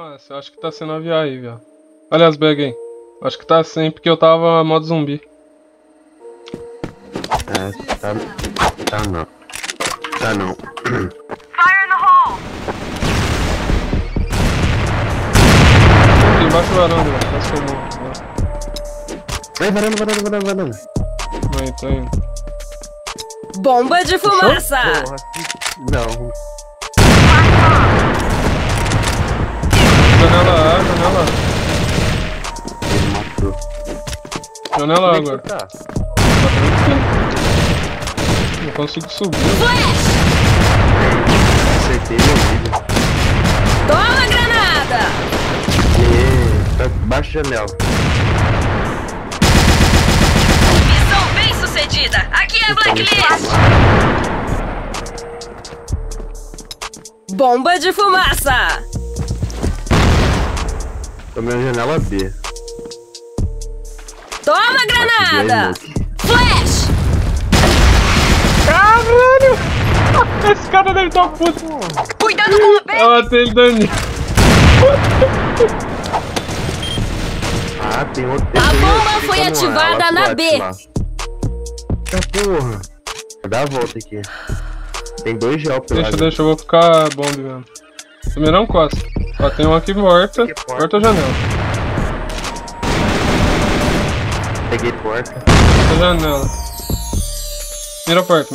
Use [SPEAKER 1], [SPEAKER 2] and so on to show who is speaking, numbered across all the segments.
[SPEAKER 1] Márcio, acho que tá sendo aviar aí, velho. Olha as bags aí. Acho que tá sem, porque eu tava modo zumbi.
[SPEAKER 2] É, tá não. Tá não.
[SPEAKER 3] Fire in the hole!
[SPEAKER 1] Aqui embaixo do varanda, velho. Quase que eu morro.
[SPEAKER 2] Vai, varanda.
[SPEAKER 1] Vai, tô indo.
[SPEAKER 4] Bomba de fumaça!
[SPEAKER 2] Porra, não.
[SPEAKER 1] Janela A, janela A.
[SPEAKER 2] Ele matou.
[SPEAKER 1] Janela A
[SPEAKER 2] Como é
[SPEAKER 1] agora.
[SPEAKER 2] que tá?
[SPEAKER 1] Tá tranquilo. Não consigo subir.
[SPEAKER 4] Flash!
[SPEAKER 2] Acertei meu vídeo.
[SPEAKER 4] Toma granada!
[SPEAKER 2] Tá baixo da janela.
[SPEAKER 4] Missão bem sucedida! Aqui é Blacklist! Bomba de fumaça!
[SPEAKER 2] Tomei a janela B.
[SPEAKER 4] Toma granada! Flash!
[SPEAKER 1] Caralho! Esse cara deve estar puto.
[SPEAKER 4] Cuidado com o bem!
[SPEAKER 1] Eu matei ele dando.
[SPEAKER 2] Ah, tem outro.
[SPEAKER 4] A bomba foi ativada na B.
[SPEAKER 2] Ah, porra. Vou dar a volta aqui. Tem 2 gel pelo lado.
[SPEAKER 1] Deixa, eu vou ficar bomb mesmo. Também não encosta. Ó, tem um aqui porta. Porta ou janela?
[SPEAKER 2] Peguei porta.
[SPEAKER 1] Porta janela. Mira a porta.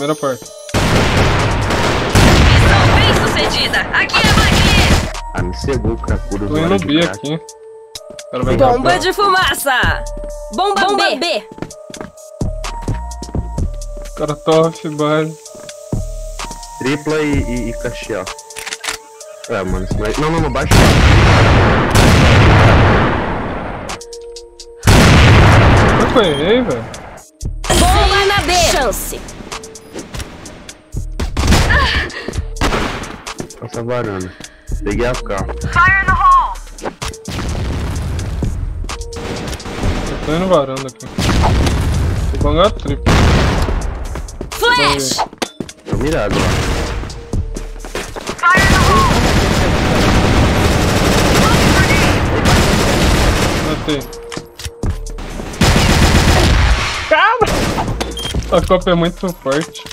[SPEAKER 4] Missão bem sucedida! Aqui é Blacklist!
[SPEAKER 2] Ah, me cegou o cracudo.
[SPEAKER 1] Tô indo B aqui. Cara, vai
[SPEAKER 4] Bomba
[SPEAKER 1] pra-
[SPEAKER 4] de fumaça! Bomba B!
[SPEAKER 1] O cara tá off baile.
[SPEAKER 2] Tripla e cacheal. Ah, mano, isso não é... Não, baixa.
[SPEAKER 1] Como eu errei, velho?
[SPEAKER 4] Bomba na B! Chance!
[SPEAKER 2] Passa a varanda. Peguei a carro.
[SPEAKER 3] Fire in the hole!
[SPEAKER 1] Eu tô indo varanda aqui. Vou bangar triplo.
[SPEAKER 4] Flash!
[SPEAKER 2] Tô mirado lá.
[SPEAKER 3] Fire in the hole!
[SPEAKER 1] Matei. Cara! A copa é muito forte.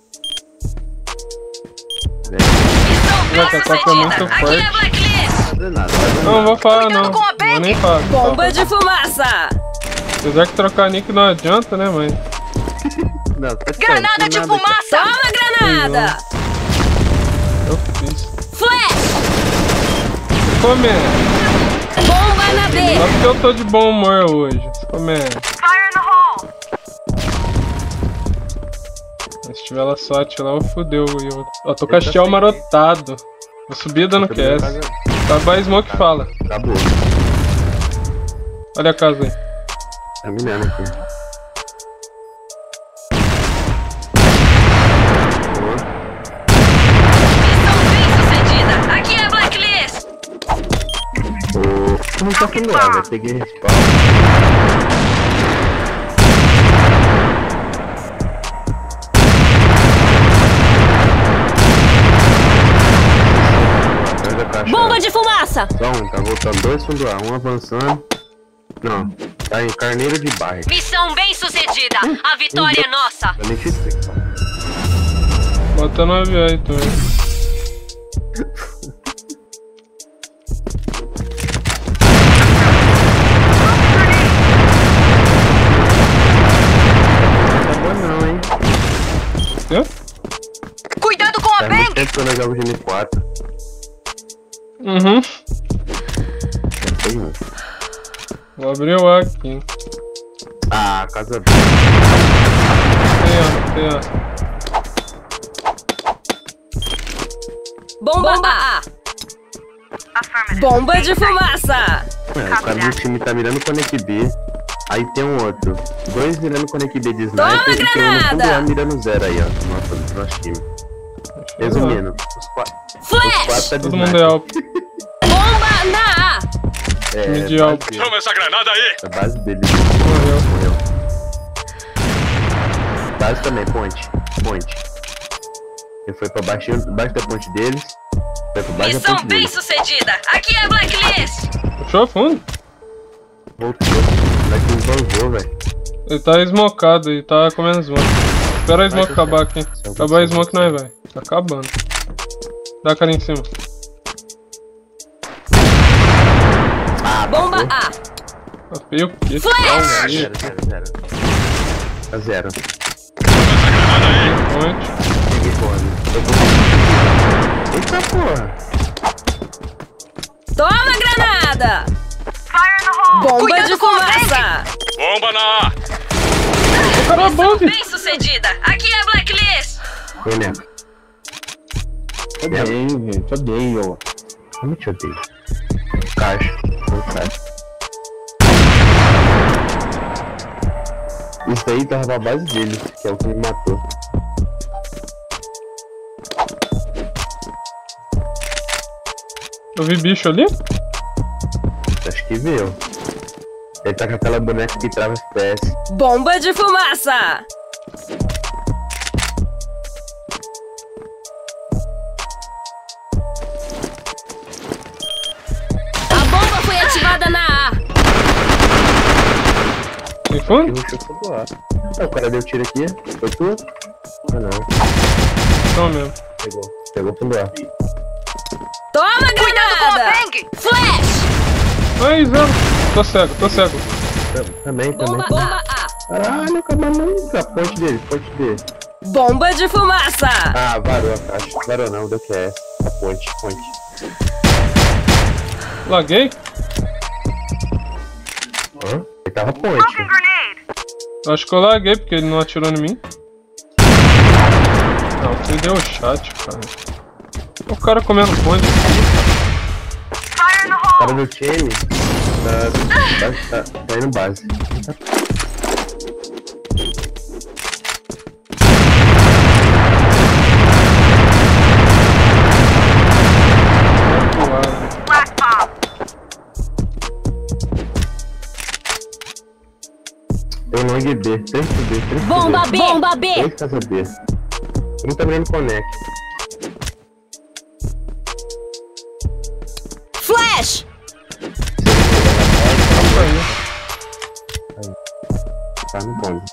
[SPEAKER 1] Moleque, a copa é muito
[SPEAKER 4] Aqui é
[SPEAKER 1] forte.
[SPEAKER 4] Blacklist!
[SPEAKER 2] Não é nada.
[SPEAKER 1] Não vou falar não.
[SPEAKER 4] Cuidado com a
[SPEAKER 1] Vou nem falar.
[SPEAKER 4] Bomba de fumaça!
[SPEAKER 1] Apesar que trocar nick não adianta, né, mãe?
[SPEAKER 2] Não, tá
[SPEAKER 4] Granada de fumaça! Toma granada!
[SPEAKER 1] Eu fiz.
[SPEAKER 4] Flash!
[SPEAKER 1] Comendo.
[SPEAKER 4] Bomba na B!
[SPEAKER 1] Só porque eu tô de bom humor hoje. Comendo.
[SPEAKER 3] Fire in the hole!
[SPEAKER 1] Se tiver ela sorte lá, eu fudeu. Eu tô com a shell marotado. Vou subir dando QS. Tá by smoke fala.
[SPEAKER 2] Acabou.
[SPEAKER 1] Olha a casa aí.
[SPEAKER 2] Tá mirando aqui.
[SPEAKER 4] Missão bem sucedida! Aqui é Blacklist!
[SPEAKER 2] Como tá sendo água? Peguei respawn.
[SPEAKER 4] Bomba de fumaça!
[SPEAKER 2] Só um, tá voltando 2 fundo A, um avançando. Não, tá em carneiro de barra.
[SPEAKER 4] Missão bem sucedida! A vitória é nossa!
[SPEAKER 2] Eu nem fiz isso.
[SPEAKER 1] Bota no avião aí também.
[SPEAKER 2] Tá bom não, hein?
[SPEAKER 1] Entendeu?
[SPEAKER 4] Cuidado com a
[SPEAKER 2] Faz muito tempo que eu não jogo GN4.
[SPEAKER 1] Uhum.
[SPEAKER 2] Tem um.
[SPEAKER 1] Vou abrir o A aqui.
[SPEAKER 2] Ah, casa B.
[SPEAKER 1] Tem A.
[SPEAKER 4] Bomba A!
[SPEAKER 3] Affirmative.
[SPEAKER 4] Bomba de fumaça!
[SPEAKER 2] É, o cara do time tá mirando o Connect B. Aí tem um outro. 2 mirando o Connect B de sniper
[SPEAKER 4] Toma
[SPEAKER 2] e tem um no fundo
[SPEAKER 4] granada!
[SPEAKER 2] A mirando 0 aí, ó. Nossa, do nosso time. Resumindo, os 4
[SPEAKER 4] Flash!
[SPEAKER 2] tá de
[SPEAKER 1] Todo mundo é
[SPEAKER 2] sniper.
[SPEAKER 1] alto.
[SPEAKER 4] Bomba na A!
[SPEAKER 2] É,
[SPEAKER 1] Time de
[SPEAKER 2] base
[SPEAKER 1] alto.
[SPEAKER 2] dele.
[SPEAKER 5] Toma essa granada aí!
[SPEAKER 2] A base dele.
[SPEAKER 1] Morreu.
[SPEAKER 2] Morreu. Base também, ponte. Ele foi pra baixo da ponte deles.
[SPEAKER 4] Missão bem sucedida. Aqui é a Blacklist.
[SPEAKER 1] Puxou a fundo?
[SPEAKER 2] Voltou. Daqui vazou, velho.
[SPEAKER 1] Ele tá smocado, ele tá comendo smoke. Espera a smoke acabar aqui. Acabar a smoke não é, velho. Tá acabando. Dá a cara em cima.
[SPEAKER 4] Bomba A.
[SPEAKER 1] Tá feio o quê?
[SPEAKER 4] Flash!
[SPEAKER 2] 0. Tá 0.
[SPEAKER 1] Point.
[SPEAKER 2] Peguei fome. Eita porra!
[SPEAKER 4] Toma granada!
[SPEAKER 3] Fire in the hole!
[SPEAKER 4] Bomba de fumaça!
[SPEAKER 5] Bomba na A!
[SPEAKER 1] O cara é bom,
[SPEAKER 4] Missão bem sucedida. Aqui é a Blacklist.
[SPEAKER 2] Foi, né?
[SPEAKER 6] Odeio, gente, odeio.
[SPEAKER 2] Como te odeio? Caixa. Isso aí tava na base dele, que é o que me matou.
[SPEAKER 1] Eu vi bicho ali?
[SPEAKER 2] Acho que viu. Ele tá com aquela boneca que trava FPS.
[SPEAKER 4] Bomba de fumaça! A bomba foi ativada na A.
[SPEAKER 1] Tem fundo?
[SPEAKER 2] Eu chuto do ar. O cara deu tiro aqui. Foi tu? Ah não.
[SPEAKER 1] Não mesmo.
[SPEAKER 2] Pegou pro ar.
[SPEAKER 4] Toma granada!
[SPEAKER 3] Bang!
[SPEAKER 4] Flash!
[SPEAKER 1] Ai, zero. Tô cego, tô cego.
[SPEAKER 2] Também.
[SPEAKER 4] Bomba A.
[SPEAKER 2] Caralho, acabou a ponte dele.
[SPEAKER 4] Bomba de fumaça!
[SPEAKER 2] Ah, varou a caixa. Varou não, deu que é. A ponte.
[SPEAKER 1] Laguei?
[SPEAKER 2] Hã? Ele tava ponte.
[SPEAKER 3] Smoking grenade!
[SPEAKER 1] Acho que eu laguei porque ele não atirou em mim. Não, você deu o chat, cara. O cara comendo ponte.
[SPEAKER 3] Fire in the
[SPEAKER 2] O cara
[SPEAKER 3] hole!
[SPEAKER 2] do time tá indo base.
[SPEAKER 3] Black bomb!
[SPEAKER 2] Tem um long B, 3 B.
[SPEAKER 4] Bomba B! Bomba B!
[SPEAKER 2] 3 casa B. Um tá mirando connect.
[SPEAKER 4] Flash!
[SPEAKER 2] Tá no bomba.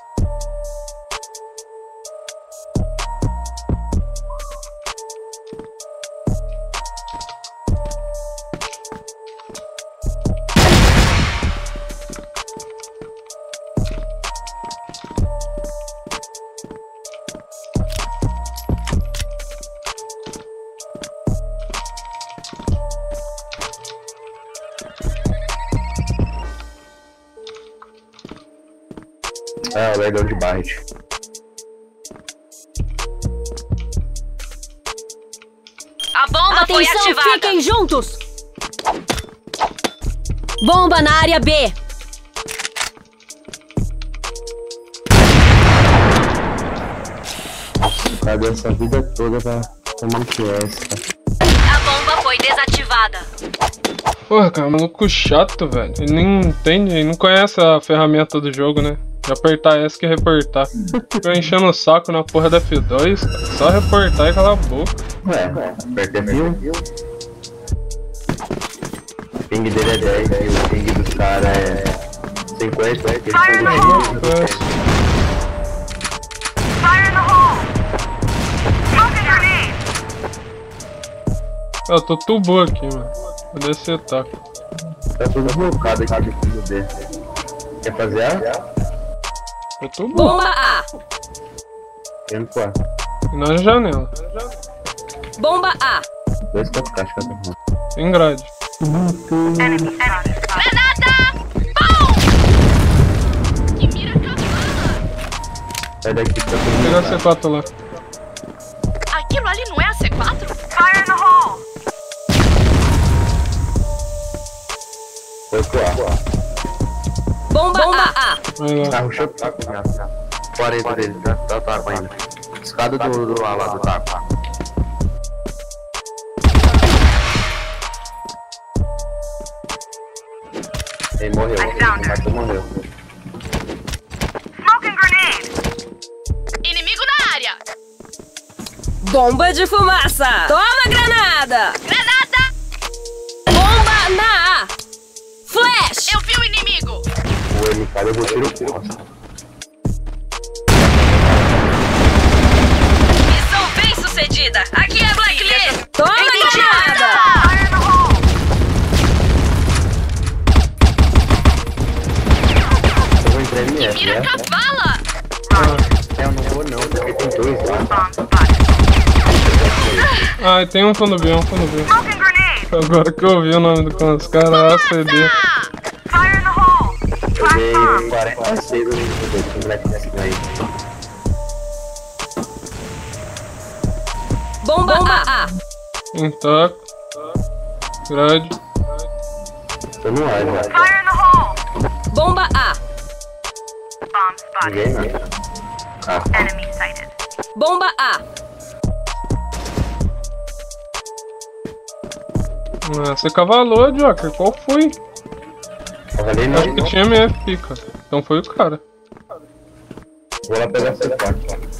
[SPEAKER 2] Ah, o leilão de Barret.
[SPEAKER 4] A bomba foi ativada! Fiquem juntos! Bomba na área B!
[SPEAKER 2] O cara deu essa vida toda pra tomar um PS, tá?
[SPEAKER 4] A bomba foi desativada!
[SPEAKER 1] Porra, cara, maluco chato, velho. Ele nem entende, ele não conhece a ferramenta do jogo, né? De apertar S que reportar. Fica enchendo o saco na porra da F2, cara. Só reportar e calar a boca.
[SPEAKER 2] Ué, aperta F1. O ping dele é 10 e o ping dos caras é 50. Eles são
[SPEAKER 3] Fire in the
[SPEAKER 2] do
[SPEAKER 3] hole!
[SPEAKER 2] time.
[SPEAKER 3] Fire in the hole! Smoking grenade!
[SPEAKER 1] Eu tô tubo aqui, mano. Vou descer taco.
[SPEAKER 2] Tá tudo blocado aqui do fundo B. Quer fazer A?
[SPEAKER 1] Eu tubo.
[SPEAKER 4] Bomba A!
[SPEAKER 2] Indo pro A.
[SPEAKER 1] E na janela.
[SPEAKER 4] Bomba A!
[SPEAKER 2] 2 4 caixas cada um.
[SPEAKER 1] Tem grade.
[SPEAKER 3] Enemy spotted.
[SPEAKER 4] Granada! Bom! Que mira cavada!
[SPEAKER 2] Sai daqui pra todo
[SPEAKER 1] Vou pegar
[SPEAKER 2] mundo.
[SPEAKER 1] C4 lá.
[SPEAKER 4] Aquilo ali não é a C4?
[SPEAKER 3] Fire in the hole!
[SPEAKER 2] Foi pro A.
[SPEAKER 4] Bomba A!
[SPEAKER 1] Vai lá.
[SPEAKER 2] Tá, rushou o taco já. 40 dele, tá o taco ainda. Escada do A lá do taco. Ele morreu, morreu.
[SPEAKER 3] Smoking grenade!
[SPEAKER 4] Inimigo na área! Bomba de fumaça! Toma granada! Granada! Bomba na A! Flash! Eu vi o inimigo!
[SPEAKER 2] O MK levou tiro costa.
[SPEAKER 4] Missão bem sucedida! Aqui é Blacklist! Toma granada!
[SPEAKER 3] Fire in the hole!
[SPEAKER 2] Eu vou entrar em F,
[SPEAKER 4] Mira
[SPEAKER 2] né?
[SPEAKER 4] cavala!
[SPEAKER 2] Eu não vou não, porque tem dois lá.
[SPEAKER 3] Bomb spotted.
[SPEAKER 1] Ah, tem um fundo B, um fundo B.
[SPEAKER 3] Smoking grenade!
[SPEAKER 1] Agora que eu vi o nome dos caras, ACD.
[SPEAKER 3] Fire in the hole!
[SPEAKER 2] Eu
[SPEAKER 3] Flash bomb!
[SPEAKER 2] dei 46 no nível com o moleque nessa aí.
[SPEAKER 4] Bomba A!
[SPEAKER 1] Intacto. Grade.
[SPEAKER 2] Tô no ar já.
[SPEAKER 3] Fire in the hole!
[SPEAKER 4] Bomba A!
[SPEAKER 3] Bomb spotted.
[SPEAKER 2] Ninguém nada. Ah,
[SPEAKER 3] Enemy sighted.
[SPEAKER 4] Bomba A!
[SPEAKER 1] Ah, você cavalou, Joker. Qual foi?
[SPEAKER 2] cavalei
[SPEAKER 1] Acho
[SPEAKER 2] não.
[SPEAKER 1] que tinha MF pica. Então foi o cara.
[SPEAKER 2] Vou lá pegar C4.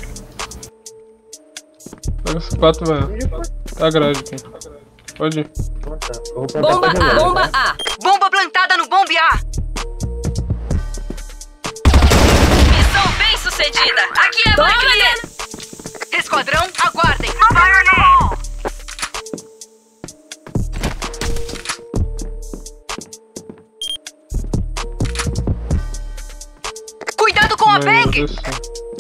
[SPEAKER 1] Pega esse 4, velho. Tá grade aqui. Pode ir.
[SPEAKER 2] Eu vou plantar
[SPEAKER 4] Bomba
[SPEAKER 2] pra
[SPEAKER 4] A!
[SPEAKER 2] jogar,
[SPEAKER 4] Bomba
[SPEAKER 2] né?
[SPEAKER 4] A!
[SPEAKER 5] Bomba plantada no bombe A.
[SPEAKER 4] Missão bem sucedida! Aqui é Blacklist!
[SPEAKER 5] Esquadrão, aguardem.
[SPEAKER 3] Fire in the hole!
[SPEAKER 5] Cuidado com a
[SPEAKER 1] Meu
[SPEAKER 5] bang.
[SPEAKER 1] Deus do céu.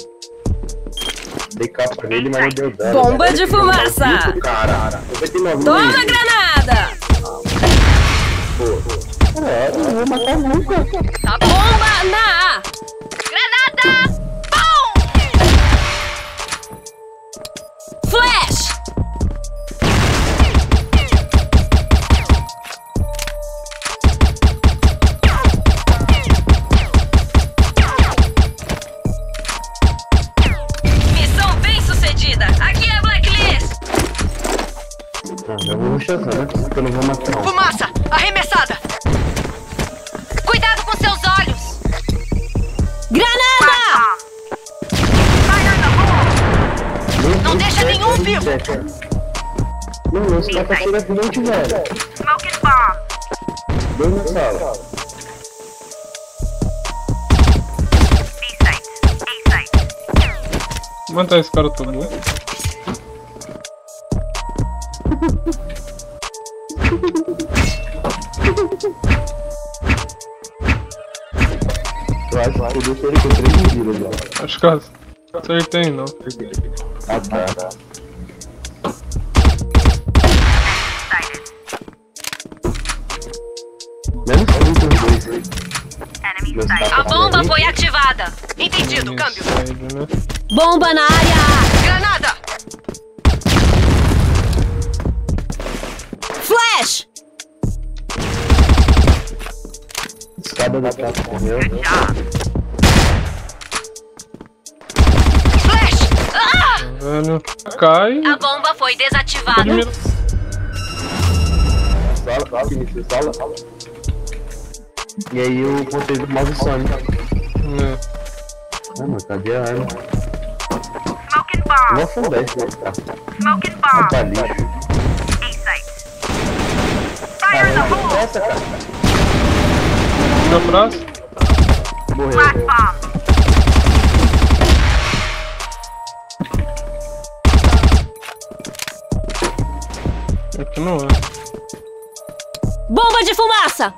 [SPEAKER 2] Dei capa nele, mas não deu dano.
[SPEAKER 4] Bomba
[SPEAKER 2] velho.
[SPEAKER 4] de
[SPEAKER 2] Ele tirou
[SPEAKER 4] fumaça.
[SPEAKER 2] 98, cara. 99
[SPEAKER 4] Toma
[SPEAKER 2] no nível.
[SPEAKER 4] granada!
[SPEAKER 2] Eu não vou matar nunca.
[SPEAKER 4] Bomba na A! Granada! Bom! Flash! Missão bem sucedida! Aqui é Blacklist!
[SPEAKER 2] Eu vou rushar, né? Porque eu não vou matar não.
[SPEAKER 5] Fumaça, arremessada. Cuidado com seus olhos.
[SPEAKER 4] Granada!
[SPEAKER 3] Fire in the hole!
[SPEAKER 5] Não deixa nenhum vivo.
[SPEAKER 2] Não, esse cara tá tirando 20, velho.
[SPEAKER 3] Smoking bomb!
[SPEAKER 2] Dois na sala.
[SPEAKER 3] B site. A site.
[SPEAKER 1] Matar esse cara todo mundo.
[SPEAKER 2] Eu acho que eu deixei ele com 3 vidas, velho.
[SPEAKER 1] Acho que acertei, não.
[SPEAKER 2] Ah, tá.
[SPEAKER 3] Sighted.
[SPEAKER 2] Menos 32.
[SPEAKER 3] Enemy
[SPEAKER 2] Meus
[SPEAKER 3] sighted.
[SPEAKER 2] tapas
[SPEAKER 4] A bomba
[SPEAKER 2] também.
[SPEAKER 4] foi ativada!
[SPEAKER 5] Entendido, câmbio.
[SPEAKER 1] Side, né?
[SPEAKER 4] Bomba na área A!
[SPEAKER 5] Granada.
[SPEAKER 4] Flash!
[SPEAKER 2] Escada da casa correu.
[SPEAKER 3] Job.
[SPEAKER 5] Flash.
[SPEAKER 1] Velho. Cai.
[SPEAKER 4] A bomba foi desativada!
[SPEAKER 1] Admira.
[SPEAKER 2] Sala, início de sala. E aí eu botei do mouse Sonic.
[SPEAKER 1] É.
[SPEAKER 2] Ah, mano, cadê a arma?
[SPEAKER 3] Smoking bomb!
[SPEAKER 2] Nossa, 10, né? Tá.
[SPEAKER 3] Smoking
[SPEAKER 2] Ah,
[SPEAKER 3] bomb!
[SPEAKER 2] tá lixo.
[SPEAKER 3] A site. Fire in the hole!
[SPEAKER 2] Essa, cara.
[SPEAKER 1] Fica próximo.
[SPEAKER 2] Morreu.
[SPEAKER 3] Flash bomb!
[SPEAKER 1] Aqui não é.
[SPEAKER 4] Bomba de fumaça!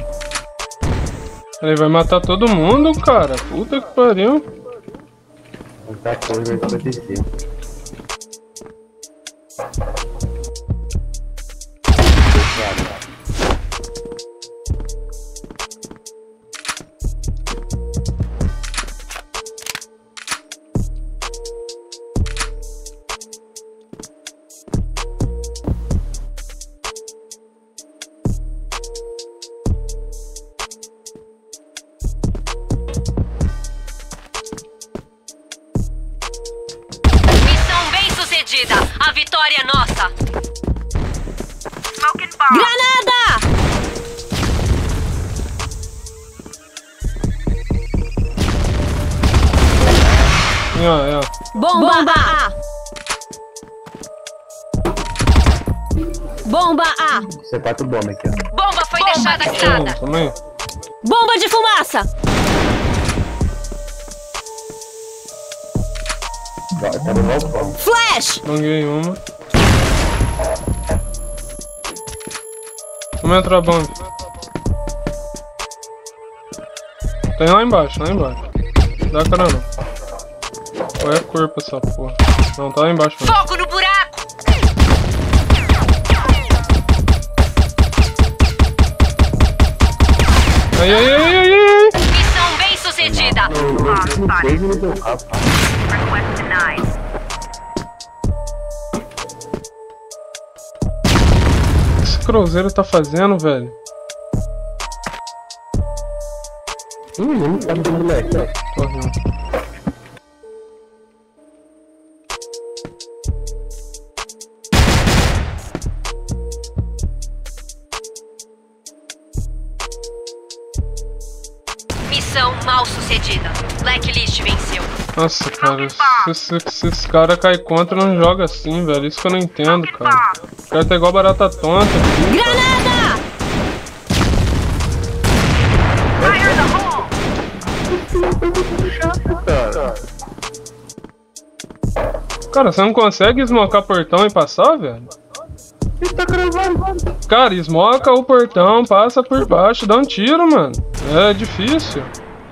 [SPEAKER 1] Ele vai matar todo mundo, cara. Puta que pariu.
[SPEAKER 2] Muita coisa vai acontecer.
[SPEAKER 4] Missão bem sucedida! A vitória é nossa!
[SPEAKER 3] Smoking bomb!
[SPEAKER 4] Granada!
[SPEAKER 1] É.
[SPEAKER 4] Bomba A! Bomba A.
[SPEAKER 2] Você tá com bomba aqui, ó.
[SPEAKER 5] Bomba foi deixada ativada.
[SPEAKER 1] Também.
[SPEAKER 4] Bomba de fumaça.
[SPEAKER 2] Tá no balcão.
[SPEAKER 4] Flash.
[SPEAKER 1] Banguei uma. Vamos entrar a bomba. Tem lá embaixo, lá embaixo. Dá cara não. Qual é a corpo essa porra? Não, tá lá embaixo mesmo.
[SPEAKER 5] Fogo no buraco.
[SPEAKER 1] Ai.
[SPEAKER 5] Missão bem sucedida.
[SPEAKER 2] Não fez no teu carro.
[SPEAKER 3] Request denied.
[SPEAKER 1] O que esse cruzeiro tá fazendo, velho?
[SPEAKER 2] Não tá no moleque, ó.
[SPEAKER 1] Tô rindo.
[SPEAKER 5] Missão mal sucedida. Blacklist venceu.
[SPEAKER 1] Nossa, cara, se esse cara cai contra, não joga assim, velho. Isso que eu não entendo, cara. O cara tá igual barata tonta aqui.
[SPEAKER 4] Granada.
[SPEAKER 3] Fire in the hole!
[SPEAKER 1] Cara, você não consegue esmocar portão e passar, velho?
[SPEAKER 2] Tá gravando.
[SPEAKER 1] Cara, esmoca o portão, passa por baixo, dá um tiro, mano. É difícil.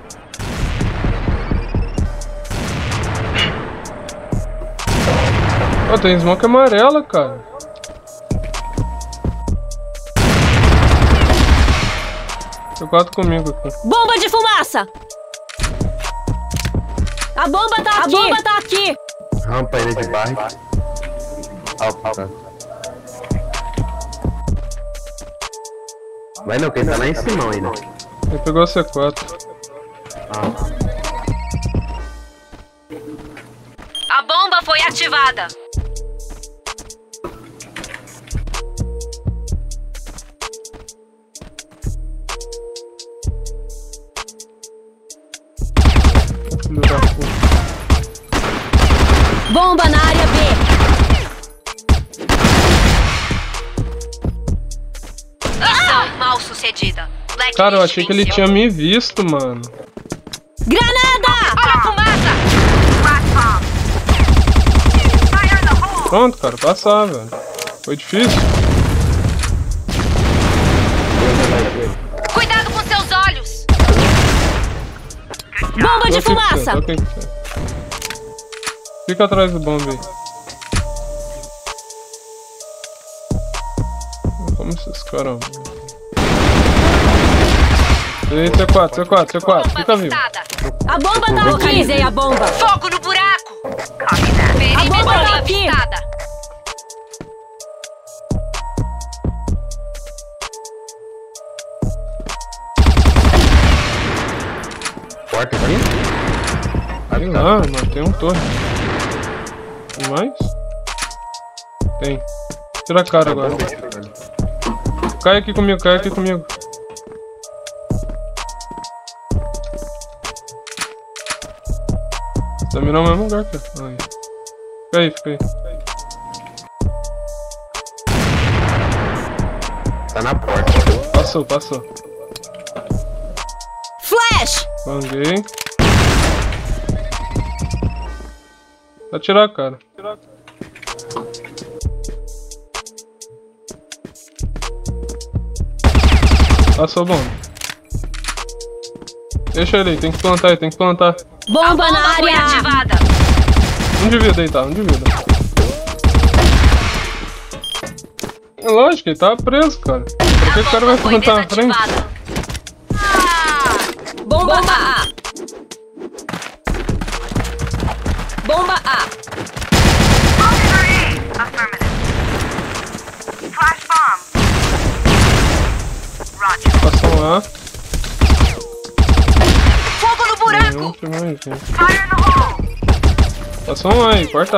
[SPEAKER 1] Ó, tem smoke amarela, cara. Tem 4 comigo aqui.
[SPEAKER 4] Bomba de fumaça. A bomba tá aqui. A bomba tá aqui.
[SPEAKER 2] Rampa ele de barre. Vai não, quem tá lá em cima ainda.
[SPEAKER 1] Ele pegou a C4.
[SPEAKER 5] A bomba foi ativada.
[SPEAKER 1] Filho da puta.
[SPEAKER 4] Bomba na área B.
[SPEAKER 5] Missão mal sucedida. Blacklist
[SPEAKER 1] Cara, eu achei que ele
[SPEAKER 5] venceu.
[SPEAKER 1] tinha me visto, mano.
[SPEAKER 4] Granada.
[SPEAKER 5] Olha a fumaça.
[SPEAKER 3] Flash bomb! Fire in the hole!
[SPEAKER 1] Pronto, cara, passar, velho. Foi difícil.
[SPEAKER 5] Cuidado com seus olhos.
[SPEAKER 4] Bomba de fumaça.
[SPEAKER 1] Tô aqui com você. Fica atrás do bombe aí. Como esses caras. Ei, C4, fica vivo.
[SPEAKER 5] avistada.
[SPEAKER 4] A bomba tá aqui. Localizei a bomba.
[SPEAKER 5] Fogo no buraco.
[SPEAKER 3] Copy that.
[SPEAKER 5] Perímetro
[SPEAKER 4] bomba tá aqui.
[SPEAKER 5] avistada.
[SPEAKER 2] Porta aqui?
[SPEAKER 1] Sei lá, mano, tem um torre. Tem mais? Tem. Tira a cara agora. Cai aqui comigo, cai aqui comigo. Tá mirando no mesmo lugar, cara. Aí. Fica aí.
[SPEAKER 2] Tá na porta.
[SPEAKER 1] Passou.
[SPEAKER 4] Flash.
[SPEAKER 1] Banguei. Vai tirar a cara. Passou bom. Deixa ele aí, tem que plantar.
[SPEAKER 4] Bomba na
[SPEAKER 5] Foi
[SPEAKER 4] área A.
[SPEAKER 5] ativada.
[SPEAKER 1] Não devia deitar, não devia. É lógico, ele tá preso, cara. Por que o cara vai
[SPEAKER 5] Foi
[SPEAKER 1] plantar na frente?
[SPEAKER 5] desativada.
[SPEAKER 4] Bomba A. Bomba A.
[SPEAKER 3] Smoke grenade! Affirmative. Flash bomb! Roger.
[SPEAKER 1] Passou lá.
[SPEAKER 5] Fogo no buraco.
[SPEAKER 1] Nenhum, tem mais gente.
[SPEAKER 3] Fire in the hole!
[SPEAKER 1] Passou um aí, porta.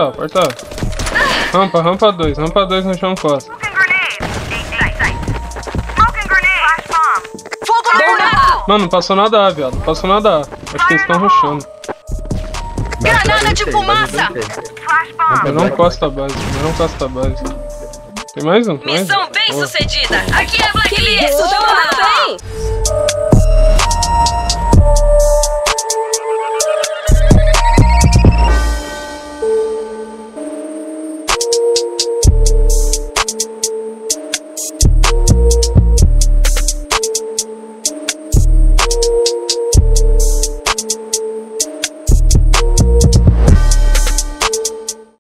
[SPEAKER 1] Rampa 2 no chão costa.
[SPEAKER 3] Smoking grenade! Sight. Smoking grenade! Flash bomb!
[SPEAKER 5] Fogo no buraco.
[SPEAKER 1] Mano, não passou nada A, viado. Acho que eles estão rushando.
[SPEAKER 5] Granada de fumaça.
[SPEAKER 3] Flash bomb!
[SPEAKER 1] Mas não costa a base, Tem mais um?
[SPEAKER 4] Missão bem sucedida. Aqui é Blacklist. Isso, tamo